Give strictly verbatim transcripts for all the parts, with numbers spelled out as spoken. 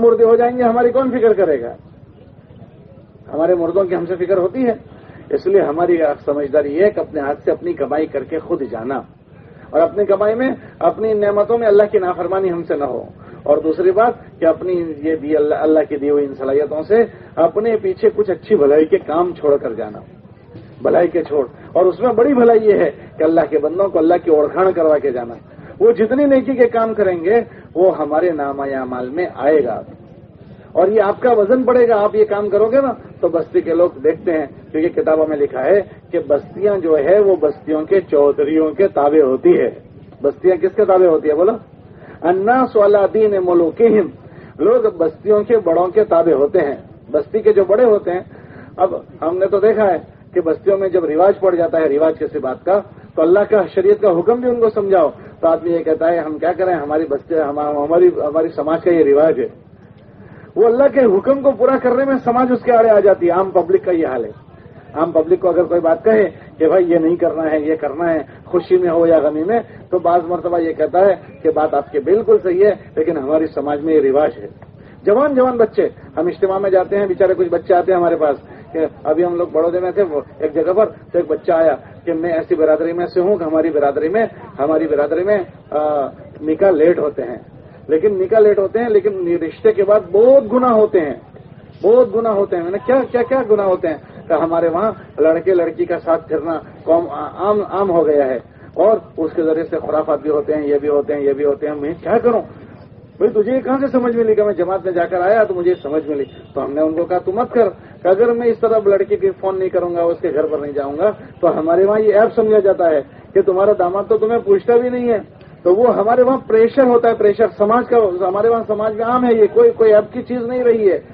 मुर्दे हो जाएंगे, हमारी कौन फिक्र करेगा? हमारे मुर्दों की हमसे फिक्र होती है। इसलिए हमारी समझदारी ये है कि अपने हाथ से अपनी कमाई करके खुद जाना, और अपनी कमाई में अपनी नेमतों में अल्लाह की नाफरमानी हमसे न हो। और दूसरी बात कि अपनी ये दी अल्लाह अल्लाह की दी हुई इन सलाहियतों से अपने पीछे कुछ अच्छी भलाई के काम छोड़ कर जाना, भलाई के छोड़। और उसमें बड़ी भलाई ये है कि अल्लाह के बंदों को अल्लाह की ओळखाण करवा के जाना। वो जितनी नेकी के काम करेंगे वो हमारे नामा-ए-अमाल में आएगा, और ये आपका वजन पड़ेगा। आप ये काम करोगे ना तो बस्ती के लोग देखते हैं, क्योंकि किताबों में लिखा है कि बस्तियां जो है वो बस्तियों के चौधरियों के ताबे होती है। बस्तियां किसके ताबे होती है? बोलो, अन्नास अला दीन मुलूकिहिम। लोग बस्तियों के बड़ों के ताबे होते हैं। बस्ती के जो बड़े होते हैं, अब हमने तो देखा है कि बस्तियों में जब रिवाज पड़ जाता है, रिवाज किसी बात का, तो अल्लाह का शरीयत का हुक्म भी उनको समझाओ तो आदमी ये कहता है हम क्या करें, हमारी बस्ती हमारी हमारी समाज का ये रिवाज है। वो अल्लाह के हुक्म को पूरा करने में समाज उसके आड़े आ जाती है। आम पब्लिक का ये हाल है। आम पब्लिक को अगर कोई बात कहे कि भाई ये नहीं करना है, ये करना है, खुशी में हो या गमी में, तो बाज मर्तबा ये कहता है कि बात आपकी बिल्कुल सही है, लेकिन हमारी समाज में ये रिवाज है। जवान जवान बच्चे, हम इज्तिमा में जाते हैं, बेचारे कुछ बच्चे आते हैं हमारे पास कि अभी हम लोग बड़ौदे में थे, एक जगह पर तो एक बच्चा आया कि मैं ऐसी बिरादरी में से हूं कि हमारी बिरादरी में हमारी बिरादरी में निकाह लेट होते हैं, लेकिन निकाह लेट होते हैं लेकिन रिश्ते के बाद बहुत गुनाह होते हैं, बहुत गुनाह होते हैं। मैंने क्या क्या क्या गुनाह होते हैं? कि हमारे वहां लड़के लड़की का साथ फिरना कौम आम आम हो गया है, और उसके जरिए से खुराफात भी होते हैं, ये भी होते हैं, ये भी होते हैं। मैं क्या करूं भाई, तुझे कहां से समझ मिली? कि मैं जमात में जाकर आया तो मुझे समझ मिली। तो हमने उनको कहा तू मत कर, कि अगर मैं इस तरह लड़की की फोन नहीं करूंगा, उसके घर पर नहीं जाऊंगा, तो हमारे वहां ये ऐप समझा जाता है कि तुम्हारा दामाद तो तुम्हें पूछता भी नहीं है। तो वो हमारे वहां प्रेशर होता है, प्रेशर समाज का। हमारे वहां समाज में आम है, ये कोई कोई ऐप की चीज नहीं रही है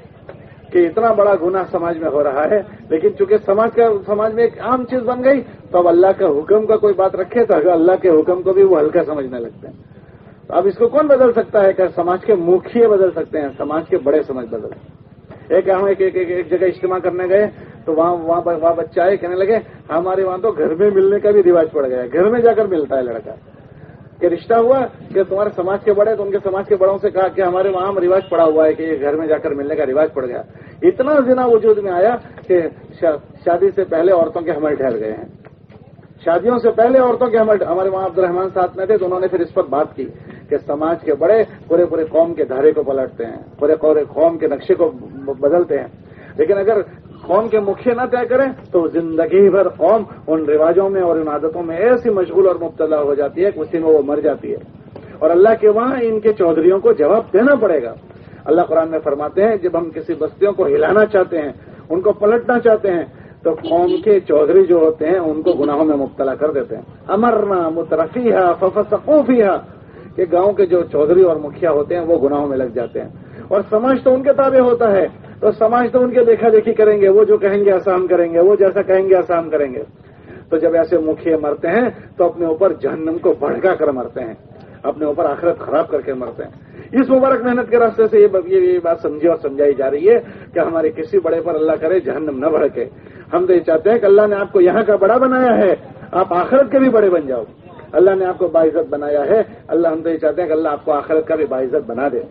कि इतना बड़ा गुनाह समाज में हो रहा है। लेकिन चूंकि समाज का समाज में एक आम चीज बन गई, तो अब अल्लाह का हुक्म का कोई बात रखे तो अल्लाह के हुक्म को भी वो हल्का समझने लगते हैं। तो अब इसको कौन बदल सकता है? क्या समाज के मुखिया बदल सकते हैं? समाज के बड़े समझ बदल। एक हम एक, एक, एक, एक जगह इज्तिमा करने गए तो वहां वहां वहां बच्चे आए, कहने लगे हमारे वहां तो घर में मिलने का भी रिवाज पड़ गया है, घर में जाकर मिलता है लड़का। कि रिश्ता हुआ कि तुम्हारे समाज के बड़े, तो उनके समाज के बड़ों से कहा कि हमारे वहां रिवाज पड़ा हुआ है कि ये घर में जाकर मिलने का रिवाज पड़ गया। इतना जिना वजूद में आया कि शा, शादी से पहले औरतों के हमल ठहर गए हैं। शादियों से पहले औरतों के हमल। हमारे वहां अब्दुर्रहमान साथ में थे तो उन्होंने फिर इस पर बात की कि समाज के बड़े पूरे पूरे कौम के धारे को पलटते हैं, पूरे पूरे कौम के नक्शे को बदलते हैं, लेकिन अगर कौम के मुखिया न तय करें तो जिंदगी भर कौम उन रिवाजों में और इन आदतों में ऐसी मशगूल और मुब्तला हो जाती है कि उसी में वो मर जाती है। और अल्लाह के वहां इनके चौधरियों को जवाब देना पड़ेगा। अल्लाह कुरान में फरमाते हैं जब हम किसी बस्तियों को हिलाना चाहते हैं, उनको पलटना चाहते हैं, तो कौम के चौधरी जो होते हैं उनको गुनाहों में मुब्तला कर देते हैं। अमरना मुतरफीहा फफसकू फीहा, कि गांव के जो चौधरी और मुखिया होते हैं वो गुनाहों में लग जाते हैं। और समाज तो उनके ताबे होता है, तो समाज तो उनके देखा देखी करेंगे, वो जो कहेंगे ऐसा हम करेंगे, वो जैसा कहेंगे ऐसा हम करेंगे। तो जब ऐसे मुखिया मरते हैं तो अपने ऊपर जहन्नम को भड़का कर मरते हैं, अपने ऊपर आखिरत खराब करके मरते हैं। इस मुबारक मेहनत के रास्ते से ये, ये, ये बात समझी और समझाई जा रही है कि हमारे किसी बड़े पर अल्लाह करे जहन्नम न भड़के। हम तो ये चाहते हैं कि अल्लाह ने आपको यहाँ का बड़ा बनाया है, आप आखिरत के भी बड़े बन जाओ। अल्लाह ने आपको बाइज्जत बनाया है, अल्लाह हम तो ये चाहते हैं कि अल्लाह आपको आखिरत का भी बाइज्जत बना दे।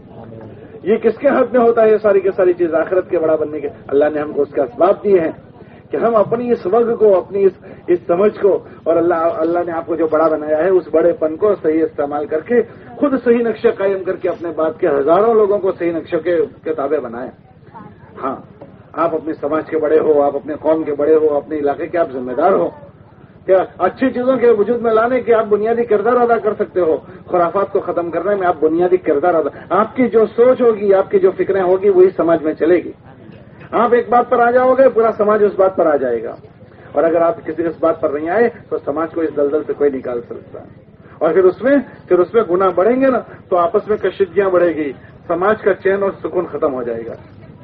ये किसके हाथ में होता है? ये सारी की सारी चीज आखिरत के बड़ा बनने के अल्लाह ने हमको उसके असबाब दिए हैं कि हम अपनी इस वक्त को, अपनी इस इस समझ को, और अल्लाह अल्लाह ने आपको जो बड़ा बनाया है उस बड़ेपन को सही इस्तेमाल करके खुद सही नक्शे कायम करके अपने बाद के हजारों लोगों को सही नक्शों के, के ताबे बनाए। हाँ, आप अपने समाज के बड़े हो, आप अपने कौम के बड़े हो, अपने इलाके के आप जिम्मेदार हो। क्या अच्छी चीजों के वजूद में लाने के आप बुनियादी किरदार अदा कर सकते हो। खुराफात को खत्म करने में आप बुनियादी किरदार अदा, आपकी जो सोच होगी, आपकी जो फिक्रें होगी वही समाज में चलेगी। आप एक बात पर आ जाओगे, पूरा समाज उस बात पर आ जाएगा। और अगर आप किसी इस बात पर नहीं आए तो समाज को इस दलदल से कोई निकाल सकता है। और फिर उसमें फिर उसमें गुनाह बढ़ेंगे ना तो आपस में कशीदगियां बढ़ेगी, समाज का चैन और सुकून खत्म हो जाएगा।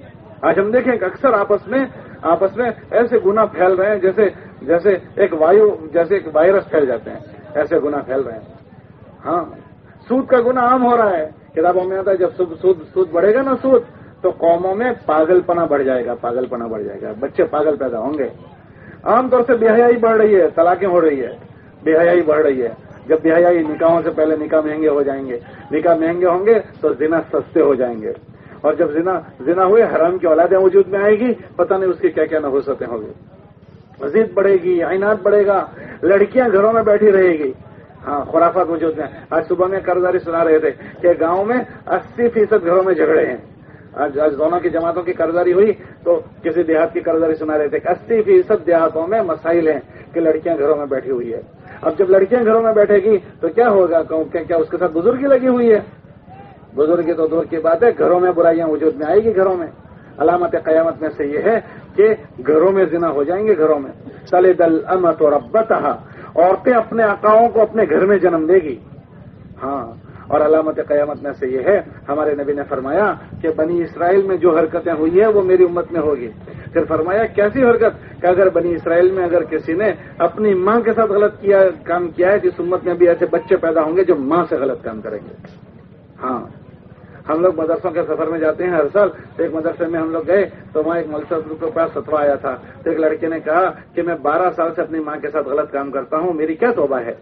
आज हम देखें कि अक्सर आपस में आपस में ऐसे गुनाह फैल रहे हैं जैसे जैसे एक वायु, जैसे एक वायरस फैल जाते हैं, ऐसे गुनाह फैल रहे हैं। हाँ, सूद का गुनाह आम हो रहा है। किताबों में आता है जब सूद सूद सूद बढ़ेगा ना सूद, तो कौमों में पागलपना बढ़ जाएगा, पागलपना बढ़ जाएगा, बच्चे पागल पैदा होंगे। आमतौर से बेहयाई बढ़ रही है, तलाकें हो रही है, बेहयाई बढ़ रही है। जब बेहयाई, निकाहों से पहले निकाह महंगे हो जाएंगे, निकाह महंगे होंगे तो जिना सस्ते हो जाएंगे, اور جب زنا زنا ہوئے حرام کی اولادیں وجود میں آئے گی، پتہ نہیں اس کی کیا کیا نحوستیں ہوں گی، مزید بڑھے گی، عینات بڑھے گا، لڑکیاں گھروں میں بیٹھی رہے گی، ہاں خرافات وجود میں۔ آج صبح میں قرضداری سنا رہے تھے کہ گاؤں میں اسی فیصد گھروں میں جھگڑے ہیں۔ آج آج دونوں کی جماعتوں کی قرضداری ہوئی تو کسی دیہات کی قرضداری سنا رہے تھے کہ اسی فیصد دیہاتوں میں مسائل ہیں کہ لڑکیاں گھروں میں بیٹھی ہوئی ہے۔ اب جب لڑکیاں گھروں میں بیٹھے گی تو کیا ہوگا؟ کیا اس کے ساتھ بزرگی لگی ہوئی ہے؟ بزرگی تو دور کی بات ہے، گھروں میں برائیاں وجود میں آئے گی۔ گھروں میں علامت قیامت میں سے یہ ہے کہ گھروں میں زنا ہو جائیں گے۔ گھروں میں تلد الامۃ ربتہا، عورتیں اپنے آقاؤں کو اپنے گھر میں جنم دے گی۔ ہاں، اور علامت قیامت میں سے یہ ہے، ہمارے نبی نے فرمایا کہ بنی اسرائیل میں جو حرکتیں ہوئی ہیں وہ میری امت میں ہوگی۔ پھر فرمایا کیسی حرکت؟ کہ اگر بنی اسرائیل میں اگر کسی نے اپنی ماں کے ساتھ غلط کیا کام کیا ہے، اس امت میں بھی ایسے بچے پیدا ہوں گے جو ماں سے غلط کام کریں گے۔ ہاں، ہم لوگ مدرسوں کے سفر میں جاتے ہیں ہر سال، ایک مدرسے میں ہم لوگ گئے تو وہاں ایک ملسل کے پاس فتویٰ آیا تھا، تو ایک لڑکے نے کہا کہ میں بارہ سال سے اپنی ماں کے ساتھ غلط کام کرتا ہوں، میری کیا توبہ ہے؟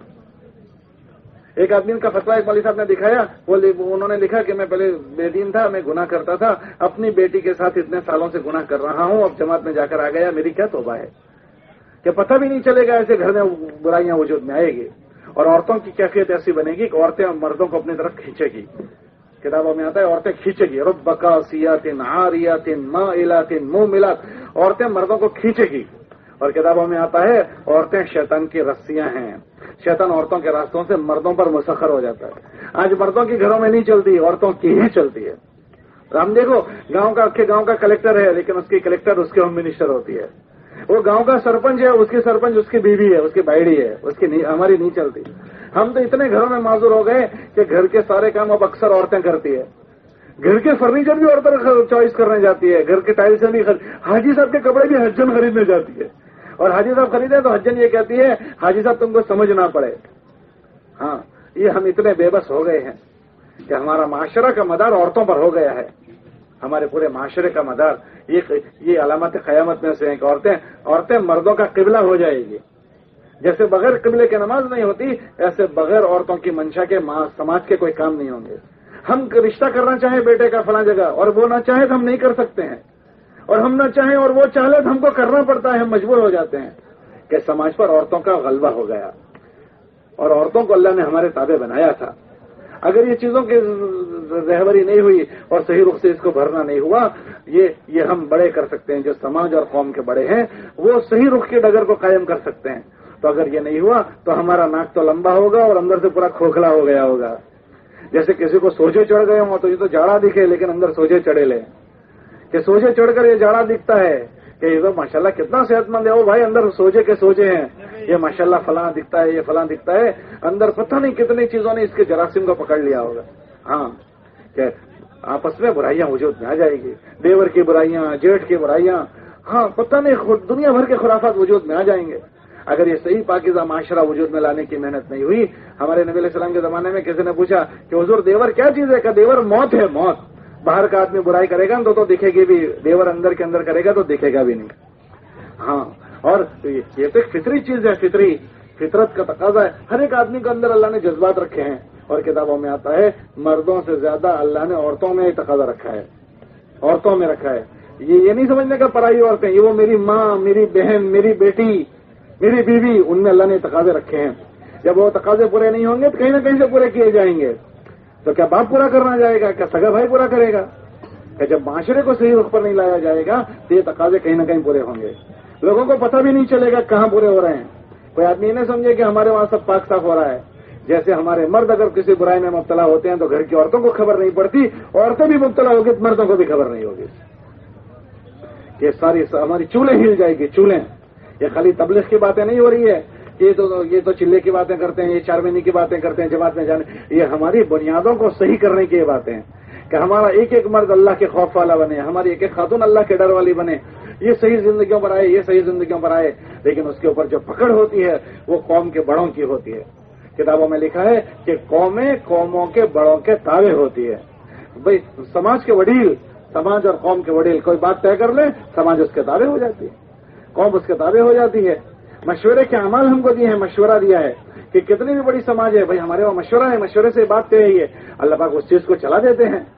ایک آدمی کا فتویٰ ایک مولوی صاحب نے دکھایا، وہ انہوں نے لکھا کہ میں پہلے بے دین تھا، میں گناہ کرتا تھا، اپنی بیٹی کے ساتھ اتنے سالوں سے گناہ کر رہا ہوں، اب جماعت میں جا کر آ گیا، میری کیا توبہ ہے؟ کہ پتہ بھی نہیں چلے گا، ایسے گھر میں برائیاں وجود میں آئے گی۔ اور عورتوں کی کیفیت ایسی بنے گی کہ عورتیں مردوں کو اپنی طرف کھینچے گی۔ کتابوں میں آتا ہے عورتیں کھینچے گی، رب کاسیات عاریات مائلات موملات، عورتیں مردوں کو کھینچے گی۔ اور کتابوں میں آتا ہے عورتیں شیطان کی رسیاں ہیں، شیطان عورتوں کے راستوں سے مردوں پر مسخر ہو جاتا ہے۔ آج مردوں کی گھروں میں نہیں چلتی، عورتوں کی ہی چلتی ہے۔ ہم دیکھو گاؤں کا اکھے گاؤں کا کلیکٹر ہے، لیکن اس کی کلیکٹر اس کے ہوم منسٹر ہوتی ہے۔ وہ گاؤں کا سرپنچ ہے، اس کی سرپنچ اس کی بیوی ہے، اس کی بائڑی ہے، اس کی نہیں، ہماری نہیں چلتی۔ ہم تو اتنے گھروں میں معذور ہو گئے کہ گھر کے سارے کام اب اکثر عورتیں کرتی ہے۔ گھر کے فرنیچر بھی عورتیں چوائس کرنے جاتی ہے، گھر کے ٹائل سے بھی، حاجی صاحب کے کپڑے بھی حجن خریدنے جاتی ہے، اور حاجی صاحب خریدے تو حجن یہ کہتی ہے حاجی صاحب تم کو سمجھ نہ پڑے۔ ہاں، یہ ہم اتنے بے بس ہو گئے ہیں کہ ہمارا معاشرہ کا مدار عورتوں پر ہو گیا ہے۔ ہمارے پورے معاشرے کا مدار یہ یہ علامت قیامت میں سے ہیں کہ عورتیں عورتیں مردوں کا قبلہ ہو جائے گی۔ جیسے بغیر قبلے کے نماز نہیں ہوتی، ایسے بغیر عورتوں کی منشا کے سماج کے کوئی کام نہیں ہوں گے۔ ہم رشتہ کرنا چاہیں بیٹے کا فلاں جگہ، اور وہ نہ چاہے تو ہم نہیں کر سکتے ہیں، اور ہم نہ چاہیں اور وہ چاہے تو ہم کو کرنا پڑتا ہے، ہم مجبور ہو جاتے ہیں کہ سماج پر عورتوں کا غلبہ ہو گیا، اور عورتوں کو اللہ نے ہمارے تابع بنایا تھا۔ اگر یہ چیزوں کی رہبری نہیں ہوئی اور صحیح رخ سے اس کو بھرنا نہیں ہوا، یہ یہ ہم بڑے کر سکتے ہیں، جو سماج اور قوم کے بڑے ہیں وہ صحیح رخ کے ڈگر کو قائم کر سکتے ہیں۔ تو اگر یہ نہیں ہوا تو ہمارا ناک تو لمبا ہوگا اور اندر سے پورا کھوکھلا ہو گیا ہوگا۔ جیسے کسی کو سوجے چڑھ گئے ہوں تو یہ تو جاڑا دکھے لیکن اندر سوجے چڑھے لے، کہ سوجے چڑھ کر یہ جاڑا دکھتا ہے کہ یہ تو ماشاءاللہ کتنا صحت مند ہے، وہ بھائی اندر سوجے کے سوجے ہیں، یہ ماشاءاللہ فلاں دکھتا ہے، یہ فلاں دکھتا ہے، اندر پتہ نہیں کتنی چیزوں نے اس کے جراثیم کو پکڑ لیا ہوگا۔ ہاں، کہ آپس میں برائیاں وجود میں آ جائے گی، دیور کی برائیاں، جیٹھ کی برائیاں، ہاں پتہ نہیں دنیا بھر کے خرافات وجود میں آ جائیں گے اگر یہ صحیح پاکیزہ معاشرہ وجود میں لانے کی محنت نہیں ہوئی۔ ہمارے نبی علیہ السلام کے زمانے میں کسی نے پوچھا کہ حضور دیور کیا چیز ہے؟ کہ دیور موت ہے، موت۔ باہر کا آدمی برائی کرے گا تو تو دکھے گی بھی، دیور اندر کے اندر کرے گا تو دکھے گا بھی نہیں۔ ہاں، اور یہ تو ایک فطری چیز ہے، فطری فطرت کا تقاضا ہے۔ ہر ایک آدمی کے اندر اللہ نے جذبات رکھے ہیں، اور کتابوں میں آتا ہے مردوں سے زیادہ اللہ نے عورتوں میں تقاضا رکھا ہے، عورتوں میں رکھا ہے۔ یہ یہ نہیں سمجھنے کا پرائی عورتیں، یہ وہ میری ماں، میری بہن، میری بیٹی، میری بیوی، ان میں اللہ نے تقاضے رکھے ہیں۔ جب وہ تقاضے پورے نہیں ہوں گے تو کہیں نہ کہیں سے پورے کیے جائیں گے۔ تو کیا باپ پورا کرنا جائے گا؟ کیا سگا بھائی پورا کرے گا؟ کہ جب معاشرے کو صحیح رخ پر نہیں لایا جائے گا تو یہ تقاضے کہیں نہ کہیں پورے ہوں گے، لوگوں کو پتہ بھی نہیں چلے گا کہاں پورے ہو رہے ہیں۔ کوئی آدمی نہیں سمجھے کہ ہمارے وہاں سب پاک صاف ہو رہا ہے۔ جیسے ہمارے مرد اگر کسی برائی میں مبتلا ہوتے ہیں تو گھر کی عورتوں کو خبر نہیں پڑتی، عورتیں بھی مبتلا ہوگی تو مردوں کو بھی خبر نہیں ہوگی، کہ ساری ہماری چولیں ہل جائے گی، چولیں۔ یہ خالی تبلیغ کی باتیں نہیں ہو رہی ہے، یہ تو یہ تو چلے کی باتیں کرتے ہیں، یہ چار مہینے کی باتیں کرتے ہیں، جماعت میں جانے، یہ ہماری بنیادوں کو صحیح کرنے کی یہ باتیں ہیں کہ ہمارا ایک ایک مرد اللہ کے خوف والا بنے، ہماری ایک ایک خاتون اللہ کے ڈر والی بنے، یہ صحیح زندگیوں پر آئے، یہ صحیح زندگیوں پر آئے۔ لیکن اس کے اوپر جو پکڑ ہوتی ہے وہ قوم کے بڑوں کی ہوتی ہے۔ کتابوں میں لکھا ہے کہ قومیں قوموں کے بڑوں کے تابع ہوتی ہے۔ بھئی سماج کے وڈیل، سماج اور قوم کے وڈیل کوئی بات طے کر لیں، سماج اس کے تابع ہو جاتی ہے، قوم اس کے تابع ہو جاتی ہے۔ مشورے کے اعمال ہم کو دیے ہیں، مشورہ دیا ہے کہ کتنی بھی بڑی سماج ہے بھائی ہمارے وہاں مشورہ ہے، مشورے سے بات طے ہے، یہ اللہ پاک اس چیز کو چلا دیتے ہیں۔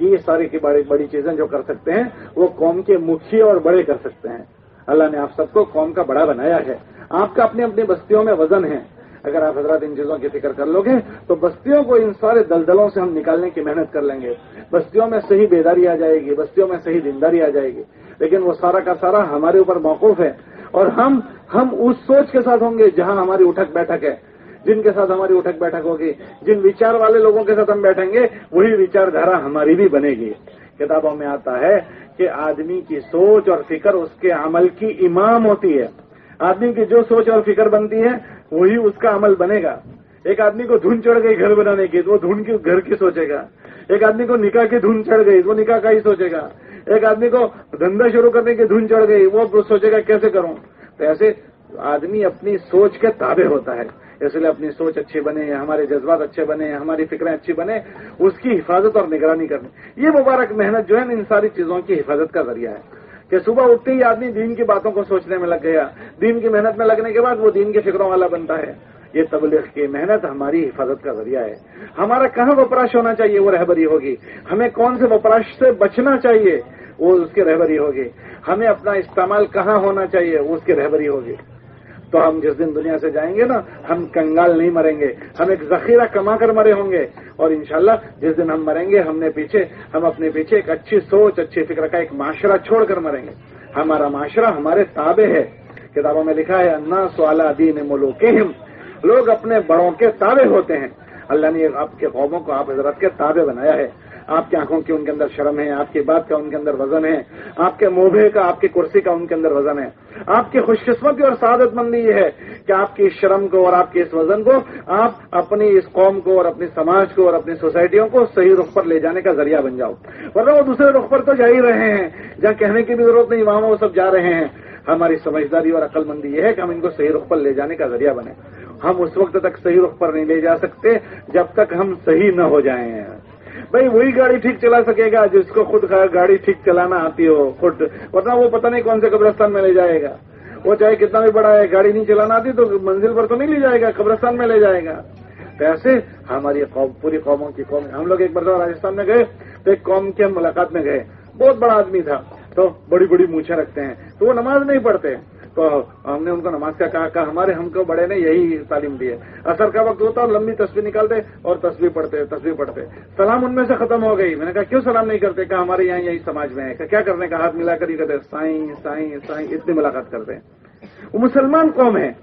یہ ساری کی بڑی بڑی چیزیں جو کر سکتے ہیں وہ قوم کے مکھیے اور بڑے کر سکتے ہیں. اللہ نے آپ سب کو قوم کا بڑا بنایا ہے. آپ کا اپنی اپنی بستیوں میں وزن ہے. اگر آپ حضرات ان چیزوں کی فکر کر لو گے تو بستیوں کو ان سارے دلدلوں سے ہم نکالنے کی محنت کر لیں گے. بستیوں میں صحیح بیداری آ جائے گی, بستیوں میں صحیح دینداری آ جائے گی. لیکن وہ سارا کا سارا ہمارے اوپر موقوف ہے, اور ہم ہم اس سوچ کے ساتھ ہوں گے جہاں ہماری اٹھک بیٹھک ہے. جن کے ساتھ ہماری اٹھک بیٹھک ہوگی, جن وچار والے لوگوں کے ساتھ ہم بیٹھیں گے, وہی وچار دھارا ہماری بھی بنے گی. کتابوں میں آتا ہے کہ آدمی کی سوچ اور فکر اس کے عمل کی امام ہوتی ہے. آدمی کی جو سوچ اور فکر بنتی ہے وہی اس کا عمل بنے گا. ایک آدمی کو دھن چڑھ گئی گھر بنانے کی تو وہ دھن کی گھر کی سوچے گا. ایک آدمی کو نکاح کی دھن چڑھ گئی تو وہ نکاح کا ہی سوچے گا. ایک آدمی کو دھندا شروع کرنے کی دھن چڑھ گئی وہ سوچے گا کیسے کروں. تو ایسے آدمی اپنی سوچ کے تابع ہوتا ہے. اس لیے اپنی سوچ اچھی بنے, ہمارے جذبات اچھے بنے, ہماری فکریں اچھی بنے, اس کی حفاظت اور نگرانی کرنی. یہ مبارک محنت جو ہے ان ساری چیزوں کی حفاظت کا ذریعہ ہے کہ صبح اٹھتے ہی آدمی دین کی باتوں کو سوچنے میں لگ گیا. دین کی محنت میں لگنے کے بعد وہ دین کی فکروں والا بنتا ہے. یہ تبلیغ کی محنت ہماری حفاظت کا ذریعہ ہے. ہمارا کہاں وپراش ہونا چاہیے وہ رہبری ہوگی. ہمیں کون سے وپراش سے بچنا چاہیے وہ اس کی رہبری ہوگی. ہمیں اپنا استعمال کہاں ہونا چاہیے وہ اس کی رہبری ہوگی. تو ہم جس دن دنیا سے جائیں گے نا, ہم کنگال نہیں مریں گے, ہم ایک ذخیرہ کما کر مرے ہوں گے. اور انشاءاللہ جس دن ہم مریں گے ہم نے پیچھے ہم اپنے پیچھے ایک اچھی سوچ, اچھی فکر کا ایک معاشرہ چھوڑ کر مریں گے. ہمارا معاشرہ ہمارے تابع ہے. کتابوں میں لکھا ہے الناس علی دین ملوکہم, لوگ اپنے بڑوں کے تابع ہوتے ہیں. اللہ نے آپ کے قوموں کو آپ حضرت کے تابع بنایا ہے. آپ کی آنکھوں کی ان کے اندر شرم ہے, آپ کی بات کا ان کے اندر وزن ہے, آپ کے موبے کا, آپ کی کرسی کا ان کے اندر وزن ہے. آپ کی خوش قسمتی اور سعادت مندی یہ ہے کہ آپ کی اس شرم کو اور آپ کے اس وزن کو آپ اپنی اس قوم کو اور اپنی سماج کو اور اپنی سوسائٹیوں کو صحیح رخ پر لے جانے کا ذریعہ بن جاؤ. ورنہ وہ دوسرے رخ پر تو جا ہی رہے ہیں, جہاں کہنے کی بھی ضرورت نہیں وہاں وہ سب جا رہے ہیں. ہماری سمجھداری اور عقل مندی یہ ہے کہ ہم ان کو صحیح رخ پر لے جانے کا ذریعہ بنے. ہم اس وقت تک صحیح رخ پر نہیں لے جا سکتے جب تک ہم صحیح نہ ہو جائیں. بھائی وہی گاڑی ٹھیک چلا سکے گا جس کو خود گاڑی ٹھیک چلانا آتی ہو خود, ورنہ وہ پتہ نہیں کون سے قبرستان میں لے جائے گا. وہ چاہے کتنا بھی بڑا ہے, گاڑی نہیں چلانا آتی تو منزل پر تو نہیں لے جائے گا, قبرستان میں لے جائے گا. تو ایسے ہماری قوم, پوری قوموں کی قوم. ہم لوگ ایک مرتبہ راجستھان میں گئے تو ایک قوم کے ملاقات میں گئے. بہت بڑا آدمی تھا, تو بڑی بڑی مونچھیں رکھتے ہیں, تو وہ نماز نہیں پڑھتے. تو ہم نے ان کو نماز کا کہا, کہا ہمارے ہم کو بڑے نے یہی تعلیم دی ہے. اثر کا وقت ہوتا اور لمبی تسبیح نکالتے اور تسبیح پڑھتے تسبیح پڑھتے سلام ان میں سے ختم ہو گئی. میں نے کہا کیوں سلام نہیں کرتے؟ کہا ہمارے یہاں یہی سماج میں ہے. کہ کیا کرنے کا, ہاتھ ملا کر ہی کرتے سائیں سائیں سائیں, اتنی ملاقات کرتے ہیں. وہ مسلمان قوم ہے.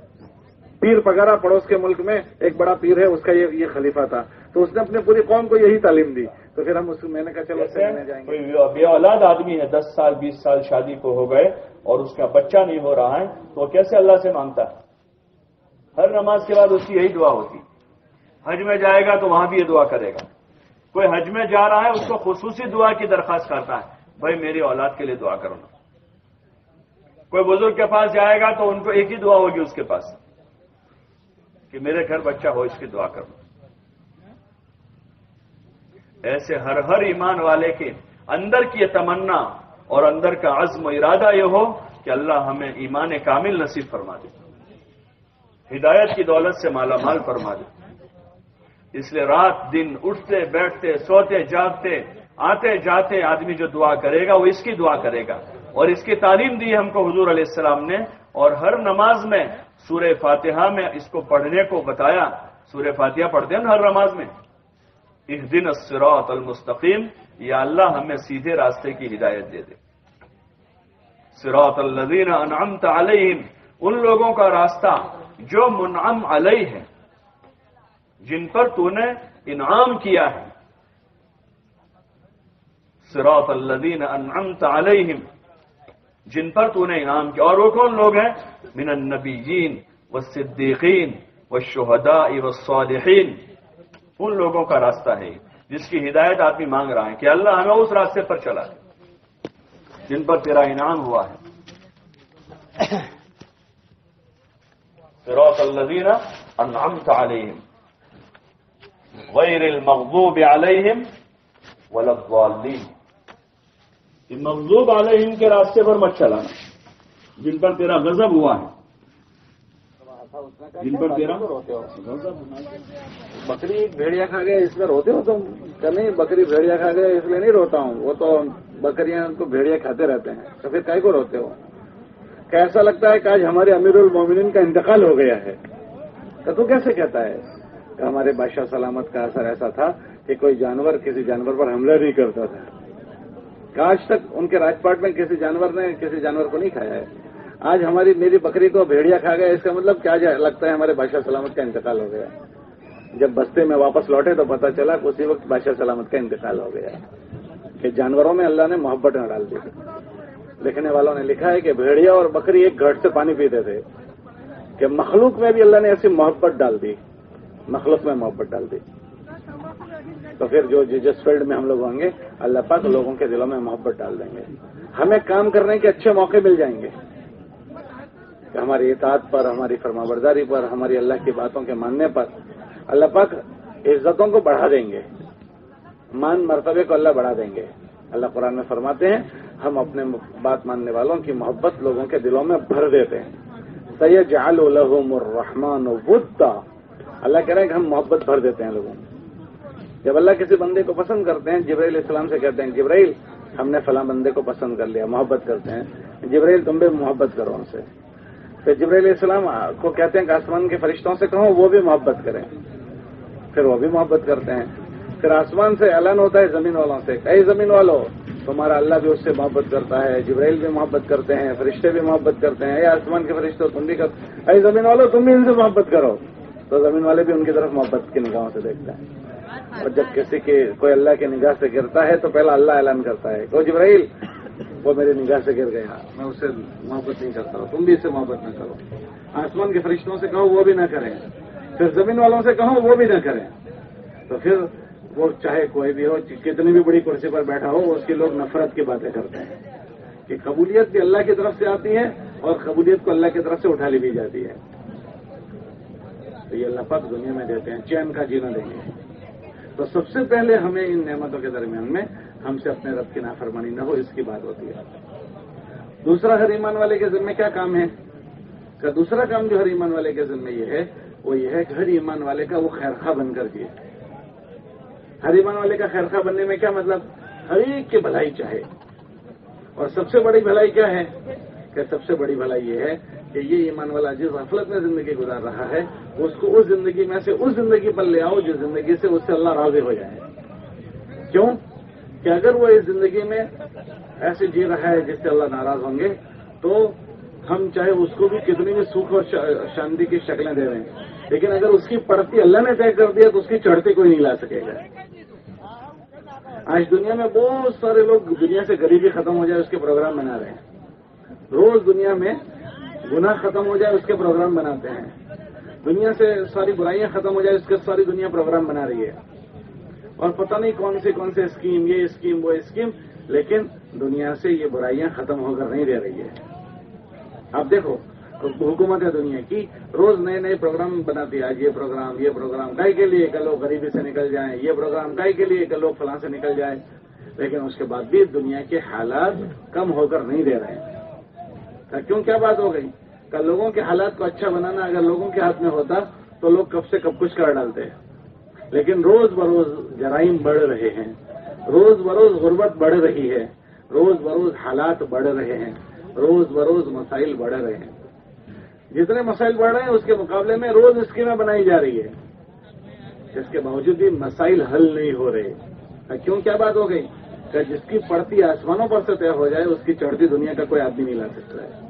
پیر پگارا پڑوس کے ملک میں ایک بڑا پیر ہے, اس کا یہ یہ خلیفہ تھا, تو اس نے اپنے پوری قوم کو یہی تعلیم دی. تو پھر ہم اس میں نے کہا چلو جائیں گے. بے اولاد آدمی ہے, دس سال بیس سال شادی کو ہو گئے اور اس کا بچہ نہیں ہو رہا ہے, تو وہ کیسے اللہ سے مانگتا ہے؟ ہر نماز کے بعد اس کی یہی دعا ہوتی. حج میں جائے گا تو وہاں بھی یہ دعا کرے گا. کوئی حج میں جا رہا ہے اس کو خصوصی دعا کی درخواست کرتا ہے, بھائی میری اولاد کے لیے دعا کرو نا. کوئی بزرگ کے پاس جائے گا تو ان کو ایک ہی دعا ہوگی اس کے پاس کہ میرے گھر بچہ ہو, اس کی دعا کرو. ایسے ہر ہر ایمان والے کے اندر کی یہ تمنا اور اندر کا عزم و ارادہ یہ ہو کہ اللہ ہمیں ایمان کامل نصیب فرما دے, ہدایت کی دولت سے مالا مال فرما دے. اس لیے رات دن اٹھتے بیٹھتے سوتے جاگتے آتے جاتے آدمی جو دعا کرے گا وہ اس کی دعا کرے گا. اور اس کی تعلیم دی ہم کو حضور علیہ السلام نے, اور ہر نماز میں سورہ فاتحہ میں اس کو پڑھنے کو بتایا. سورہ فاتحہ پڑھتے ہیں ہر نماز میں, اہدنا الصراط المستقیم, یا اللہ ہمیں سیدھے راستے کی ہدایت دے دے. صراط الذین انعمت علیہم, ان لوگوں کا راستہ جو منعم علیہ ہے, جن پر تو نے انعام کیا ہے. صراط الذین انعمت علیہم, جن پر تو نے انعام کیا. اور وہ کون لوگ ہیں؟ من النبیین والصدیقین والشہداء والصالحین, ان لوگوں کا راستہ ہے جس کی ہدایت آدمی مانگ رہا ہے کہ اللہ ہمیں اس راستے پر چلا دے جن پر تیرا انعام ہوا ہے. صراط الذین انعمت علیہم غیر المغضوب علیہم ولا الضالین, مغضوب علیہم کے راستے پر مت چلانا جن پر تیرا غضب ہوا ہے. دن بھر دے رہا روتے ہو بکری بھیڑیا کھا گیا اس میں روتے ہو تم؟ کہ نہیں بکری بھیڑیا کھا گیا اس لیے نہیں روتا ہوں، وہ تو بکریاں تو بھیڑیا کھاتے رہتے ہیں، تو پھر کائی کو روتے ہو؟ کیسا لگتا ہے کہ آج ہمارے امیر المومنین کا انتقال ہو گیا ہے؟ تو تو کیسے کہتا ہے کہ ہمارے بادشاہ سلامت کا اثر ایسا تھا کہ کوئی جانور کسی جانور پر حملہ نہیں کرتا تھا، کہ آج تک ان کے راج پاٹ میں کسی جانور نے کسی جانور کو نہیں کھایا ہے؟ آج ہماری میری بکری کو بھیڑیا کھا گیا، اس کا مطلب کیا لگتا ہے ہمارے بادشاہ سلامت کا انتقال ہو گیا؟ جب بستے میں واپس لوٹے تو پتہ چلا کہ اسی وقت بادشاہ سلامت کا انتقال ہو گیا کہ جانوروں میں اللہ نے محبت نہ ڈال دی۔ لکھنے والوں نے لکھا ہے کہ بھیڑیا اور بکری ایک گھٹ سے پانی پیتے تھے، کہ مخلوق میں بھی اللہ نے ایسی محبت ڈال دی، مخلوق میں محبت ڈال دی۔ تو پھر جو جس فیلڈ میں ہم لوگ ہوں گے اللہ پاک لوگوں کے دلوں میں محبت ڈال دیں گے، ہمیں کام کرنے کے اچھے موقع مل جائیں گے کہ ہماری اطاعت پر، ہماری فرمانبرداری پر، ہماری اللہ کی باتوں کے ماننے پر اللہ پاک عزتوں کو بڑھا دیں گے، مان مرتبے کو اللہ بڑھا دیں گے۔ اللہ قرآن میں فرماتے ہیں ہم اپنے بات ماننے والوں کی محبت لوگوں کے دلوں میں بھر دیتے ہیں۔ سَيَجْعَلُ لَهُمُ الرَّحْمَنُ وُدًّا، اللہ کہہ رہے ہیں کہ ہم محبت بھر دیتے ہیں لوگوں میں۔ جب اللہ کسی بندے کو پسند کرتے ہیں، جبرائیل علیہ السلام سے کہتے ہیں جبرائیل ہم نے فلاں بندے کو پسند کر لیا، محبت کرتے ہیں، جبرائیل تم بھی محبت کرو ان سے۔ پھر جبرائیل علیہ السلام کو کہتے ہیں کہ آسمان کے فرشتوں سے کہو وہ بھی محبت کریں، پھر وہ بھی محبت کرتے ہیں۔ پھر آسمان سے اعلان ہوتا ہے زمین والوں سے، اے زمین والوں تمہارا اللہ بھی اس سے محبت کرتا ہے، جبرائیل بھی محبت کرتے ہیں، فرشتے بھی محبت کرتے ہیں، اے آسمان کے فرشتوں تم بھی کر اے زمین والوں تم بھی ان سے محبت کرو، تو زمین والے بھی ان کی طرف محبت کی نگاہوں سے دیکھتے ہیں۔ اور جب کسی کے کوئی اللہ کی نگاہ سے گرتا ہے تو پہلا اللہ اعلان کرتا ہے کہ جبرائیل وہ میری نگاہ سے گر گیا، میں اس سے محبت نہیں کرتا ہوں، تم بھی اس سے محبت نہ کرو۔ آسمان کے فرشتوں سے کہو وہ بھی نہ کریں، پھر زمین والوں سے کہو وہ بھی نہ کریں، تو پھر وہ چاہے کوئی بھی ہو، کتنی بھی بڑی کرسی پر بیٹھا ہو، اس کی لوگ نفرت کی باتیں کرتے ہیں کہ قبولیت بھی اللہ کی طرف سے آتی ہے اور قبولیت کو اللہ کی طرف سے اٹھا لی بھی جاتی ہے۔ تو یہ اللہ پاک دنیا میں دیتے ہیں، چین کا جینا دیں گے۔ تو سب سے پہلے ہمیں ان نعمتوں کے درمیان میں ہم سے اپنے رب کی نافرمانی نہ ہو، اس کی بات ہوتی ہے۔ دوسرا ہر ایمان والے کے ذمہ کیا کام ہے؟ کہ دوسرا کام جو ہر ایمان والے کے ذمہ یہ ہے وہ یہ ہے کہ ہر ایمان والے کا وہ خیرخواہ بن کر جیے۔ ہر ایمان والے کا خیرخواہ بننے میں کیا مطلب؟ ہر ایک کی بھلائی چاہے، اور سب سے بڑی بھلائی کیا ہے؟ کہ سب سے بڑی بھلائی یہ ہے کہ یہ ایمان والا جس غفلت میں زندگی گزار رہا ہے اس کو اس زندگی میں سے اس زندگی پر لے آؤ جس زندگی سے اس سے اللہ راضی ہو جائے۔ کیوں کہ اگر وہ اس زندگی میں ایسے جی رہا ہے جس سے اللہ ناراض ہوں گے تو ہم چاہے اس کو بھی کتنی بھی سکھ اور شانتی کی شکلیں دے رہے ہیں، لیکن اگر اس کی پڑتی اللہ نے طے کر دیا تو اس کی چڑھتی کوئی نہیں لا سکے گا۔ آج دنیا میں بہت سارے لوگ دنیا سے غریبی ختم ہو جائے اس کے پروگرام بنا رہے ہیں، روز دنیا میں گناہ ختم ہو جائے اس کے پروگرام بناتے ہیں، دنیا سے ساری برائیاں ختم ہو جائے اس کے ساری دنیا پروگرام بنا رہی ہے، اور پتہ نہیں کون سی کون سے اسکیم، یہ اسکیم وہ اسکیم، لیکن دنیا سے یہ برائیاں ختم ہو کر نہیں رہ رہی ہے۔ آپ دیکھو حکومت ہے دنیا کی روز نئے نئے پروگرام بناتی ہے، آج یہ پروگرام یہ پروگرام کائی کے لیے کہ لوگ غریبی سے نکل جائیں، یہ پروگرام کائی کے لیے کہ لوگ فلاں سے نکل جائیں، لیکن اس کے بعد بھی دنیا کے حالات کم ہو کر نہیں دے رہے ہیں۔ کیوں کیا بات ہو گئی کہ لوگوں کے حالات کو اچھا بنانا اگر لوگوں کے ہاتھ میں ہوتا تو لوگ کب سے کب کچھ کر ڈالتے، لیکن روز بروز جرائم بڑھ رہے ہیں، روز بروز غربت بڑھ رہی ہے، روز بروز حالات بڑھ رہے ہیں، روز بروز مسائل بڑھ رہے ہیں۔ جتنے مسائل بڑھ رہے ہیں اس کے مقابلے میں روز اسکیمیں بنائی جا رہی ہے، اس کے باوجود بھی مسائل حل نہیں ہو رہے۔ کیوں کیا بات ہو گئی کہ جس کی پڑتی آسمانوں پر سے طے ہو جائے اس کی چڑھتی دنیا کا کوئی آدمی نہیں لا سکتا ہے۔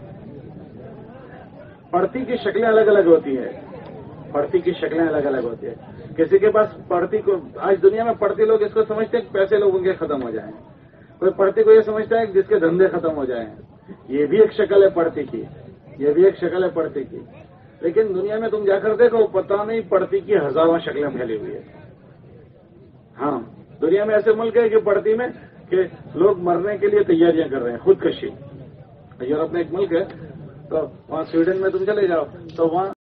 پڑتی کی شکلیں الگ الگ ہوتی ہے، پڑتی کی شکلیں الگ الگ ہوتی ہے۔ کسی کے پاس پڑتی کو آج دنیا میں پڑتی لوگ اس کو سمجھتے ہیں کہ پیسے لوگوں کے ختم ہو جائیں، کوئی پڑتی کو یہ سمجھتا ہے کہ جس کے دھندے ختم ہو جائیں، یہ بھی ایک شکل ہے پڑتی کی، یہ بھی ایک شکل ہے پڑتی کی، لیکن دنیا میں تم جا کر دیکھو پتہ نہیں پڑتی کی ہزاروں شکلیں پھیلی ہوئی ہے۔ ہاں دنیا میں ایسے ملک ہے کہ پڑتی میں کہ لوگ مرنے کے لیے تیاریاں کر رہے ہیں، خودکشی۔ یورپ میں ایک ملک ہے تو وہاں سویڈن میں تم چلے جاؤ تو وہاں